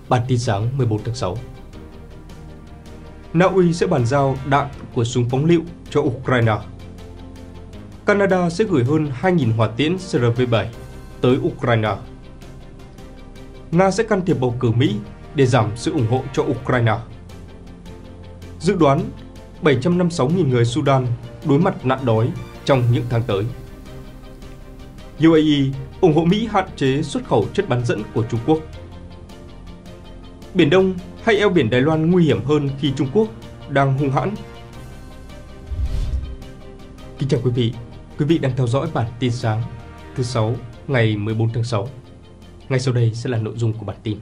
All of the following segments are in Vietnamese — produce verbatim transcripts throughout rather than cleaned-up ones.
Bản tin sáng mười bốn tháng sáu. Na Uy sẽ bàn giao đạn của súng phóng lựu cho Ukraine. Canada sẽ gửi hơn hai nghìn hỏa tiễn C R V bảy tới Ukraine. Nga sẽ can thiệp bầu cử Mỹ để giảm sự ủng hộ cho Ukraine. Dự đoán bảy trăm năm mươi sáu nghìn người Sudan đối mặt nạn đói trong những tháng tới. U A E ủng hộ Mỹ hạn chế xuất khẩu chất bán dẫn của Trung Quốc. Biển Đông hay eo biển Đài Loan nguy hiểm hơn khi Trung Quốc đang hung hãn. Kính chào quý vị, quý vị đang theo dõi bản tin sáng thứ sáu ngày mười bốn tháng sáu. Ngay sau đây sẽ là nội dung của bản tin.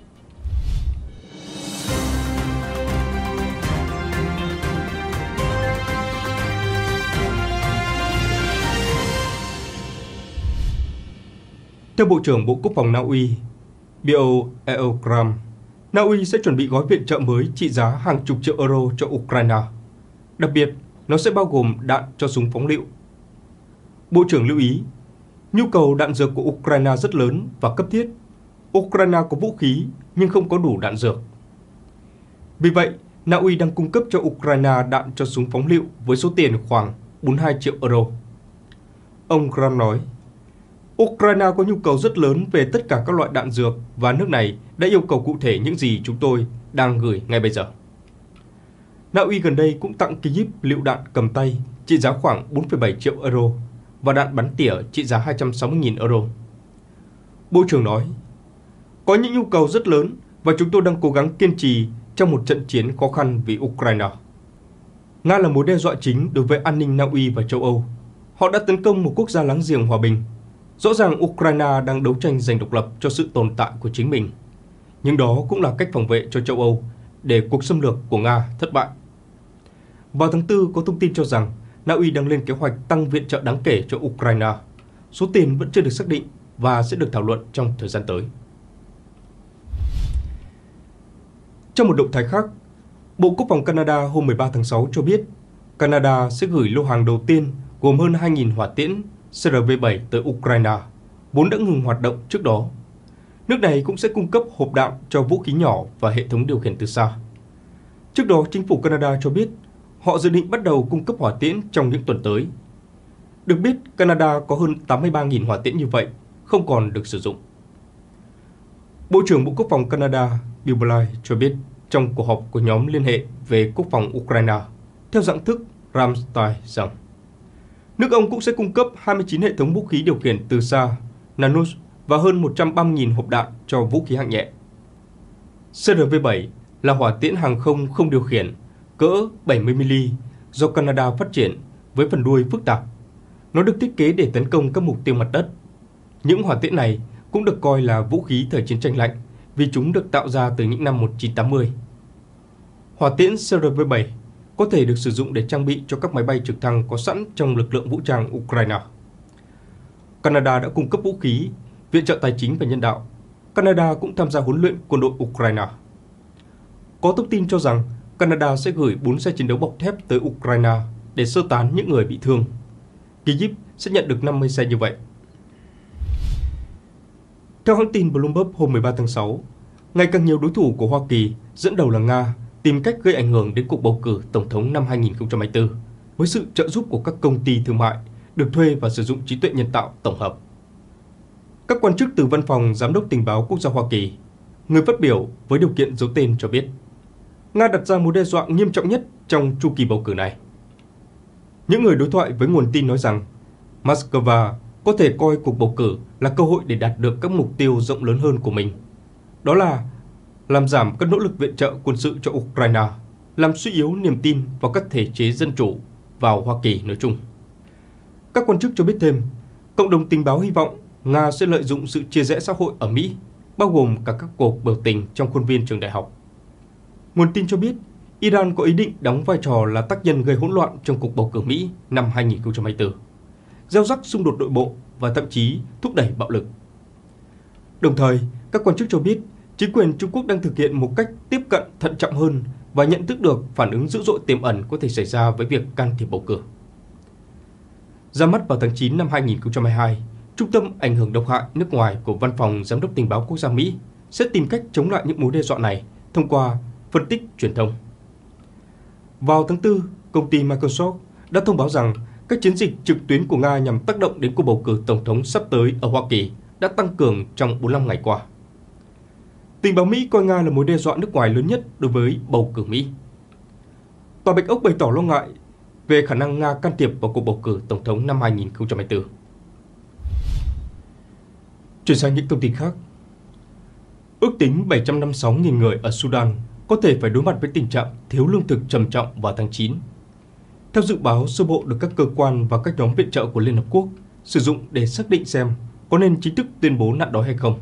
Theo Bộ trưởng Bộ Quốc phòng Na Uy, Bio Eokram, Na Uy sẽ chuẩn bị gói viện trợ mới trị giá hàng chục triệu euro cho Ukraine. Đặc biệt, nó sẽ bao gồm đạn cho súng phóng lựu. Bộ trưởng lưu ý, nhu cầu đạn dược của Ukraine rất lớn và cấp thiết. Ukraine có vũ khí nhưng không có đủ đạn dược. Vì vậy, Na Uy đang cung cấp cho Ukraine đạn cho súng phóng lựu với số tiền khoảng bốn mươi hai triệu euro. Ông Gram nói, Ukraine có nhu cầu rất lớn về tất cả các loại đạn dược và nước này đã yêu cầu cụ thể những gì chúng tôi đang gửi ngay bây giờ. Na Uy gần đây cũng tặng Kyiv lựu đạn cầm tay trị giá khoảng bốn phẩy bảy triệu euro và đạn bắn tỉa trị giá hai trăm sáu mươi nghìn euro. Bộ trưởng nói, có những nhu cầu rất lớn và chúng tôi đang cố gắng kiên trì trong một trận chiến khó khăn vì Ukraine. Nga là mối đe dọa chính đối với an ninh Na Uy và châu Âu. Họ đã tấn công một quốc gia láng giềng hòa bình. Rõ ràng Ukraine đang đấu tranh giành độc lập cho sự tồn tại của chính mình. Nhưng đó cũng là cách phòng vệ cho châu Âu để cuộc xâm lược của Nga thất bại. Vào tháng tư có thông tin cho rằng Na Uy đang lên kế hoạch tăng viện trợ đáng kể cho Ukraine. Số tiền vẫn chưa được xác định và sẽ được thảo luận trong thời gian tới. Trong một động thái khác, Bộ Quốc phòng Canada hôm mười ba tháng sáu cho biết Canada sẽ gửi lô hàng đầu tiên gồm hơn hai nghìn hỏa tiễn C R V bảy tới Ukraine, vốn đã ngừng hoạt động trước đó. Nước này cũng sẽ cung cấp hộp đạn cho vũ khí nhỏ và hệ thống điều khiển từ xa. Trước đó, chính phủ Canada cho biết họ dự định bắt đầu cung cấp hỏa tiễn trong những tuần tới. Được biết, Canada có hơn tám mươi ba nghìn hỏa tiễn như vậy, không còn được sử dụng. Bộ trưởng Bộ Quốc phòng Canada Bill Blair cho biết trong cuộc họp của nhóm liên hệ về quốc phòng Ukraine theo dạng thức Ramstein rằng nước ông cũng sẽ cung cấp hai mươi chín hệ thống vũ khí điều khiển từ xa, Nanus và hơn một trăm ba mươi nghìn hộp đạn cho vũ khí hạng nhẹ. C R V bảy là hỏa tiễn hàng không không điều khiển cỡ bảy mươi mi-li-mét do Canada phát triển với phần đuôi phức tạp. Nó được thiết kế để tấn công các mục tiêu mặt đất. Những hỏa tiễn này cũng được coi là vũ khí thời chiến tranh lạnh vì chúng được tạo ra từ những năm một nghìn chín trăm tám mươi. Hỏa tiễn C R V bảy có thể được sử dụng để trang bị cho các máy bay trực thăng có sẵn trong lực lượng vũ trang Ukraine. Canada đã cung cấp vũ khí, viện trợ tài chính và nhân đạo. Canada cũng tham gia huấn luyện quân đội Ukraine. Có thông tin cho rằng Canada sẽ gửi bốn xe chiến đấu bọc thép tới Ukraine để sơ tán những người bị thương. Kyiv sẽ nhận được năm mươi xe như vậy. Theo hãng tin Bloomberg hôm mười ba tháng sáu, ngày càng nhiều đối thủ của Hoa Kỳ, dẫn đầu là Nga, tìm cách gây ảnh hưởng đến cuộc bầu cử Tổng thống năm hai nghìn không trăm hai mươi tư với sự trợ giúp của các công ty thương mại được thuê và sử dụng trí tuệ nhân tạo tổng hợp. Các quan chức từ Văn phòng Giám đốc Tình báo Quốc gia Hoa Kỳ, người phát biểu với điều kiện giấu tên cho biết, Nga đặt ra mối đe dọa nghiêm trọng nhất trong chu kỳ bầu cử này. Những người đối thoại với nguồn tin nói rằng Moscow có thể coi cuộc bầu cử là cơ hội để đạt được các mục tiêu rộng lớn hơn của mình. Đó là làm giảm các nỗ lực viện trợ quân sự cho Ukraine, làm suy yếu niềm tin vào các thể chế dân chủ vào Hoa Kỳ nói chung. Các quan chức cho biết thêm, cộng đồng tình báo hy vọng Nga sẽ lợi dụng sự chia rẽ xã hội ở Mỹ, bao gồm cả các cuộc biểu tình trong khuôn viên trường đại học. Nguồn tin cho biết, Iran có ý định đóng vai trò là tác nhân gây hỗn loạn trong cuộc bầu cử Mỹ năm hai nghìn không trăm hai mươi tư, gieo rắc xung đột nội bộ và thậm chí thúc đẩy bạo lực. Đồng thời, các quan chức cho biết chính quyền Trung Quốc đang thực hiện một cách tiếp cận thận trọng hơn và nhận thức được phản ứng dữ dội tiềm ẩn có thể xảy ra với việc can thiệp bầu cử. Ra mắt vào tháng chín năm hai nghìn không trăm hai mươi hai, Trung tâm Ảnh hưởng độc hại nước ngoài của Văn phòng Giám đốc Tình báo Quốc gia Mỹ sẽ tìm cách chống lại những mối đe dọa này thông qua phân tích truyền thông. Vào tháng tư, công ty Microsoft đã thông báo rằng các chiến dịch trực tuyến của Nga nhằm tác động đến cuộc bầu cử tổng thống sắp tới ở Hoa Kỳ đã tăng cường trong bốn mươi lăm ngày qua. Tình báo Mỹ coi Nga là mối đe dọa nước ngoài lớn nhất đối với bầu cử Mỹ. Tòa Bạch Ốc bày tỏ lo ngại về khả năng Nga can thiệp vào cuộc bầu cử tổng thống năm hai nghìn không trăm hai mươi tư. Chuyển sang những thông tin khác. Ước tính bảy trăm năm mươi sáu nghìn người ở Sudan có thể phải đối mặt với tình trạng thiếu lương thực trầm trọng vào tháng chín. Theo dự báo sơ bộ được các cơ quan và các nhóm viện trợ của Liên Hợp Quốc sử dụng để xác định xem có nên chính thức tuyên bố nạn đói hay không.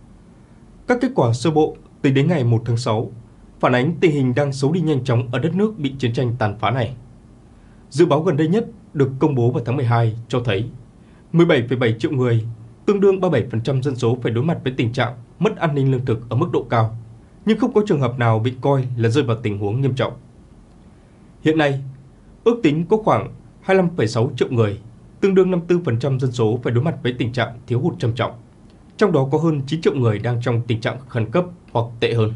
Các kết quả sơ bộ tính đến ngày một tháng sáu phản ánh tình hình đang xấu đi nhanh chóng ở đất nước bị chiến tranh tàn phá này. Dự báo gần đây nhất được công bố vào tháng mười hai cho thấy mười bảy phẩy bảy triệu người, tương đương ba mươi bảy phần trăm dân số phải đối mặt với tình trạng mất an ninh lương thực ở mức độ cao, nhưng không có trường hợp nào bị coi là rơi vào tình huống nghiêm trọng. Hiện nay, ước tính có khoảng hai mươi lăm phẩy sáu triệu người, tương đương năm mươi tư phần trăm dân số phải đối mặt với tình trạng thiếu hụt trầm trọng. Trong đó có hơn chín triệu người đang trong tình trạng khẩn cấp hoặc tệ hơn.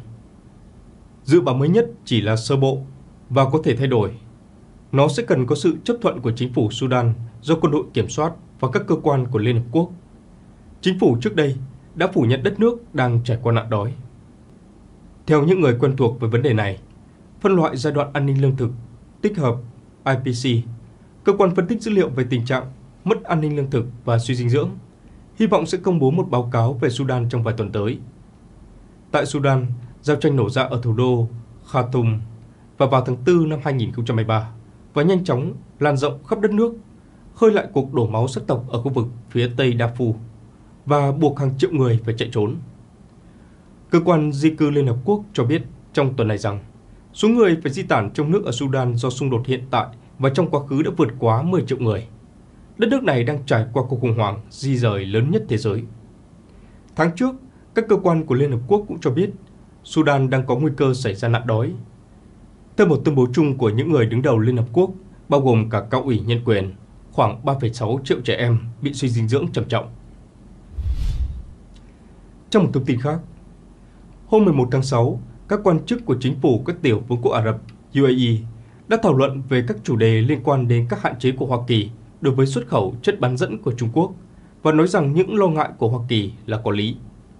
Dự báo mới nhất chỉ là sơ bộ và có thể thay đổi. Nó sẽ cần có sự chấp thuận của chính phủ Sudan do quân đội kiểm soát và các cơ quan của Liên Hợp Quốc. Chính phủ trước đây đã phủ nhận đất nước đang trải qua nạn đói. Theo những người quen thuộc với vấn đề này, phân loại giai đoạn an ninh lương thực tích hợp I P C, cơ quan phân tích dữ liệu về tình trạng mất an ninh lương thực và suy dinh dưỡng, hy vọng sẽ công bố một báo cáo về Sudan trong vài tuần tới. Tại Sudan, giao tranh nổ ra ở thủ đô Khartoum và vào tháng tư năm hai nghìn không trăm hai mươi ba và nhanh chóng lan rộng khắp đất nước, khơi lại cuộc đổ máu sắc tộc ở khu vực phía tây Darfur và buộc hàng triệu người phải chạy trốn. Cơ quan di cư Liên Hợp Quốc cho biết trong tuần này rằng số người phải di tản trong nước ở Sudan do xung đột hiện tại và trong quá khứ đã vượt quá mười triệu người. Đất nước này đang trải qua cuộc khủng hoảng di rời lớn nhất thế giới. Tháng trước, các cơ quan của Liên Hợp Quốc cũng cho biết Sudan đang có nguy cơ xảy ra nạn đói. Theo một tuyên bố chung của những người đứng đầu Liên Hợp Quốc, bao gồm cả cao ủy nhân quyền, khoảng ba phẩy sáu triệu trẻ em bị suy dinh dưỡng trầm trọng. Trong một thông tin khác, hôm mười một tháng sáu, các quan chức của chính phủ các tiểu vương quốc Ả Rập U A E đã thảo luận về các chủ đề liên quan đến các hạn chế của Hoa Kỳ đối với xuất khẩu chất bán dẫn của Trung Quốc và nói rằng những lo ngại của Hoa Kỳ là có lý.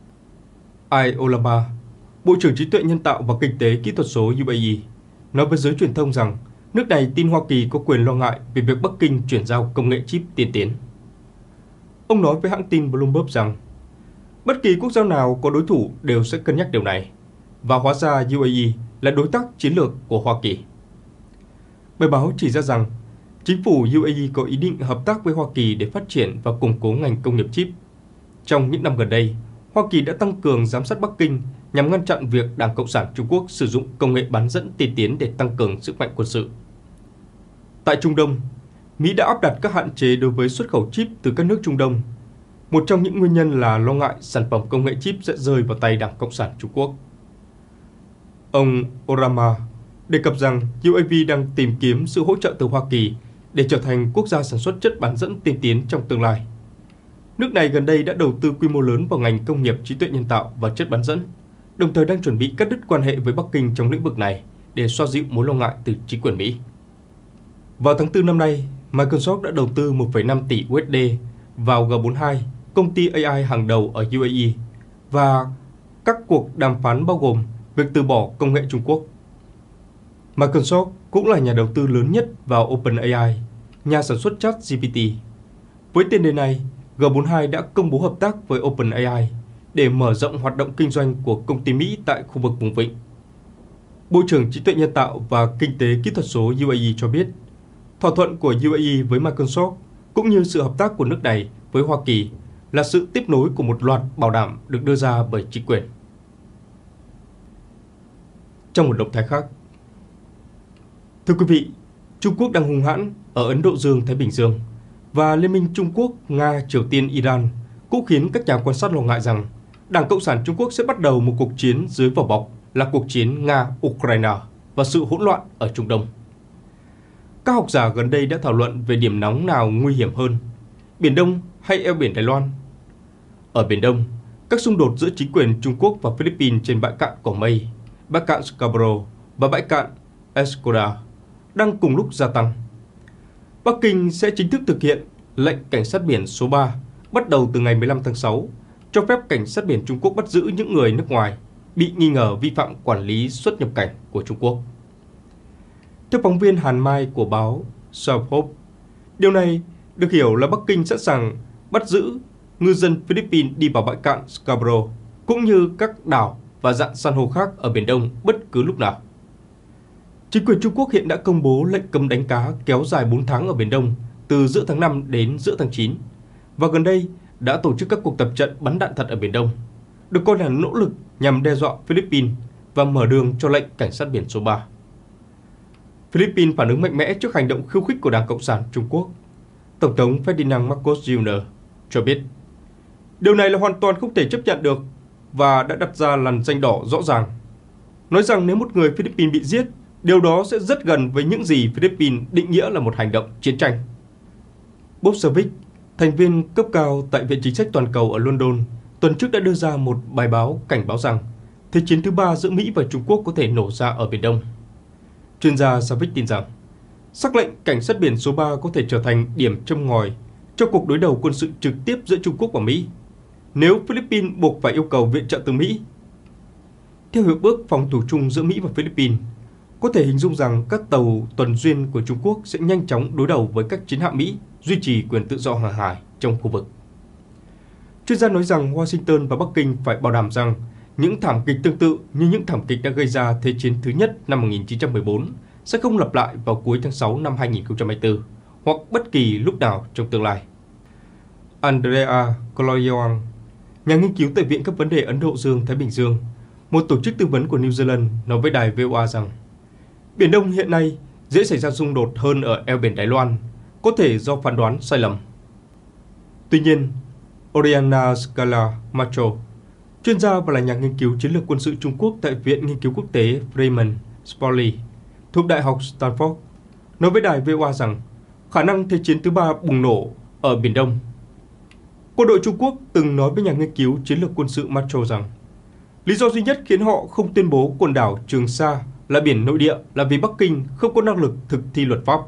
Ai Olama, Bộ trưởng Trí tuệ nhân tạo và Kinh tế Kỹ thuật số U A E, nói với giới truyền thông rằng nước này tin Hoa Kỳ có quyền lo ngại về việc Bắc Kinh chuyển giao công nghệ chip tiên tiến. Ông nói với hãng tin Bloomberg rằng bất kỳ quốc gia nào có đối thủ đều sẽ cân nhắc điều này, và hóa ra U A E là đối tác chiến lược của Hoa Kỳ. Bài báo chỉ ra rằng chính phủ U A E có ý định hợp tác với Hoa Kỳ để phát triển và củng cố ngành công nghiệp chip. Trong những năm gần đây, Hoa Kỳ đã tăng cường giám sát Bắc Kinh nhằm ngăn chặn việc Đảng Cộng sản Trung Quốc sử dụng công nghệ bán dẫn tiên tiến để tăng cường sức mạnh quân sự. Tại Trung Đông, Mỹ đã áp đặt các hạn chế đối với xuất khẩu chip từ các nước Trung Đông. Một trong những nguyên nhân là lo ngại sản phẩm công nghệ chip sẽ rơi vào tay Đảng Cộng sản Trung Quốc. Ông Orama đề cập rằng U A E đang tìm kiếm sự hỗ trợ từ Hoa Kỳ để trở thành quốc gia sản xuất chất bán dẫn tiên tiến trong tương lai. Nước này gần đây đã đầu tư quy mô lớn vào ngành công nghiệp trí tuệ nhân tạo và chất bán dẫn, đồng thời đang chuẩn bị cắt đứt quan hệ với Bắc Kinh trong lĩnh vực này để xoa dịu mối lo ngại từ chính quyền Mỹ. Vào tháng tư năm nay, Microsoft đã đầu tư một phẩy năm tỷ U S D vào G bốn mươi hai, công ty A I hàng đầu ở U A E, và các cuộc đàm phán bao gồm việc từ bỏ công nghệ Trung Quốc. Microsoft cũng là nhà đầu tư lớn nhất vào OpenAI, nhà sản xuất chat G P T. Với tiền đề này, G bốn mươi hai đã công bố hợp tác với OpenAI để mở rộng hoạt động kinh doanh của công ty Mỹ tại khu vực vùng vịnh. Bộ trưởng Trí tuệ nhân tạo và Kinh tế Kỹ thuật số U A E cho biết, thỏa thuận của U A E với Microsoft cũng như sự hợp tác của nước này với Hoa Kỳ là sự tiếp nối của một loạt bảo đảm được đưa ra bởi chính quyền. Trong một động thái khác, thưa quý vị, Trung Quốc đang hung hãn ở Ấn Độ Dương-Thái Bình Dương, và Liên minh Trung Quốc, Nga, Triều Tiên, Iran cũng khiến các nhà quan sát lo ngại rằng Đảng Cộng sản Trung Quốc sẽ bắt đầu một cuộc chiến dưới vỏ bọc là cuộc chiến Nga-Ukraine và sự hỗn loạn ở Trung Đông. Các học giả gần đây đã thảo luận về điểm nóng nào nguy hiểm hơn, Biển Đông hay eo biển Đài Loan. Ở Biển Đông, Các xung đột giữa chính quyền Trung Quốc và Philippines trên bãi cạn Quảng Mây, bãi cạn Scarborough và bãi cạn Escoda đang cùng lúc gia tăng. Bắc Kinh sẽ chính thức thực hiện lệnh cảnh sát biển số ba bắt đầu từ ngày mười lăm tháng sáu, cho phép cảnh sát biển Trung Quốc bắt giữ những người nước ngoài bị nghi ngờ vi phạm quản lý xuất nhập cảnh của Trung Quốc. Theo phóng viên Hàn Mai của báo South Hope, điều này được hiểu là Bắc Kinh sẵn sàng bắt giữ ngư dân Philippines đi vào bãi cạn Scarborough, cũng như các đảo và rạn san hô khác ở Biển Đông bất cứ lúc nào. Chính quyền Trung Quốc hiện đã công bố lệnh cấm đánh cá kéo dài bốn tháng ở Biển Đông, từ giữa tháng năm đến giữa tháng chín, và gần đây đã tổ chức các cuộc tập trận bắn đạn thật ở Biển Đông, được coi là nỗ lực nhằm đe dọa Philippines và mở đường cho lệnh cảnh sát biển số ba. Philippines phản ứng mạnh mẽ trước hành động khiêu khích của Đảng Cộng sản Trung Quốc. Tổng thống Ferdinand Marcos Junior cho biết, điều này là hoàn toàn không thể chấp nhận được và đã đặt ra lằn ranh đỏ rõ ràng. Nói rằng nếu một người Philippines bị giết, điều đó sẽ rất gần với những gì Philippines định nghĩa là một hành động chiến tranh. Bob Savic, thành viên cấp cao tại Viện Chính sách Toàn cầu ở London, tuần trước đã đưa ra một bài báo cảnh báo rằng Thế chiến thứ ba giữa Mỹ và Trung Quốc có thể nổ ra ở Biển Đông. Chuyên gia Savic tin rằng, sắc lệnh cảnh sát biển số ba có thể trở thành điểm châm ngòi cho cuộc đối đầu quân sự trực tiếp giữa Trung Quốc và Mỹ, nếu Philippines buộc phải yêu cầu viện trợ từ Mỹ. Theo hiệp ước phòng thủ chung giữa Mỹ và Philippines, có thể hình dung rằng các tàu tuần duyên của Trung Quốc sẽ nhanh chóng đối đầu với các chiến hạm Mỹ duy trì quyền tự do hàng hải trong khu vực. Chuyên gia nói rằng Washington và Bắc Kinh phải bảo đảm rằng những thảm kịch tương tự như những thảm kịch đã gây ra Thế chiến thứ nhất năm một nghìn chín trăm mười bốn sẽ không lặp lại vào cuối tháng sáu năm hai nghìn không trăm hai mươi tư hoặc bất kỳ lúc nào trong tương lai. Andrea Coloyang, nhà nghiên cứu tại Viện các vấn đề Ấn Độ Dương-Thái Bình Dương, một tổ chức tư vấn của New Zealand, nói với đài vê o a rằng Biển Đông hiện nay dễ xảy ra xung đột hơn ở eo biển Đài Loan, có thể do phán đoán sai lầm. Tuy nhiên, Oriana Scala Macho, chuyên gia và là nhà nghiên cứu chiến lược quân sự Trung Quốc tại Viện Nghiên cứu Quốc tế Freeman Spratly thuộc Đại học Stanford, nói với đài vê o a rằng khả năng Thế chiến thứ ba bùng nổ ở Biển Đông. Quân đội Trung Quốc từng nói với nhà nghiên cứu chiến lược quân sự Macho rằng lý do duy nhất khiến họ không tuyên bố quần đảo Trường Sa là biển nội địa là vì Bắc Kinh không có năng lực thực thi luật pháp.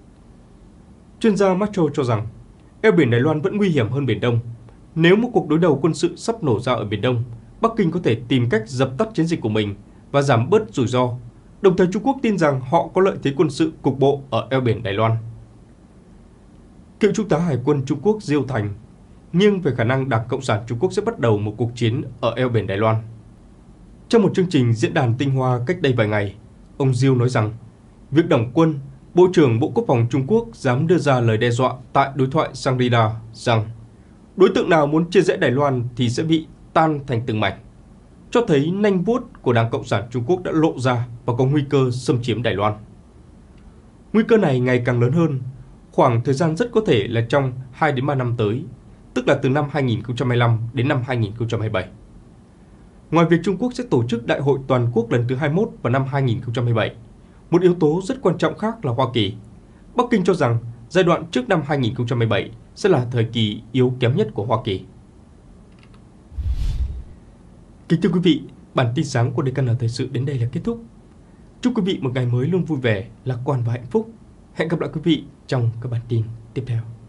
Chuyên gia Macho cho rằng eo biển Đài Loan vẫn nguy hiểm hơn Biển Đông. Nếu một cuộc đối đầu quân sự sắp nổ ra ở Biển Đông, Bắc Kinh có thể tìm cách dập tắt chiến dịch của mình và giảm bớt rủi ro. Đồng thời Trung Quốc tin rằng họ có lợi thế quân sự cục bộ ở eo biển Đài Loan. Cựu Trung tá Hải quân Trung Quốc Diêu Thành nghiêng về khả năng Đảng Cộng sản Trung Quốc sẽ bắt đầu một cuộc chiến ở eo biển Đài Loan. Trong một chương trình diễn đàn tinh hoa cách đây vài ngày, ông Diêu nói rằng việc đóng quân, Bộ trưởng Bộ Quốc phòng Trung Quốc dám đưa ra lời đe dọa tại đối thoại Shangri-La rằng đối tượng nào muốn chia rẽ Đài Loan thì sẽ bị tan thành từng mảnh, cho thấy nanh vuốt của Đảng Cộng sản Trung Quốc đã lộ ra và có nguy cơ xâm chiếm Đài Loan. Nguy cơ này ngày càng lớn hơn, khoảng thời gian rất có thể là trong hai đến ba năm tới, tức là từ năm hai nghìn không trăm hai mươi lăm đến năm hai nghìn không trăm hai mươi bảy. Ngoài việc Trung Quốc sẽ tổ chức Đại hội Toàn quốc lần thứ hai mươi mốt vào năm hai nghìn không trăm hai mươi bảy, một yếu tố rất quan trọng khác là Hoa Kỳ. Bắc Kinh cho rằng giai đoạn trước năm hai nghìn không trăm hai mươi bảy sẽ là thời kỳ yếu kém nhất của Hoa Kỳ. Kính thưa quý vị, bản tin sáng của đê ca en Thời sự đến đây là kết thúc. Chúc quý vị một ngày mới luôn vui vẻ, lạc quan và hạnh phúc. Hẹn gặp lại quý vị trong các bản tin tiếp theo.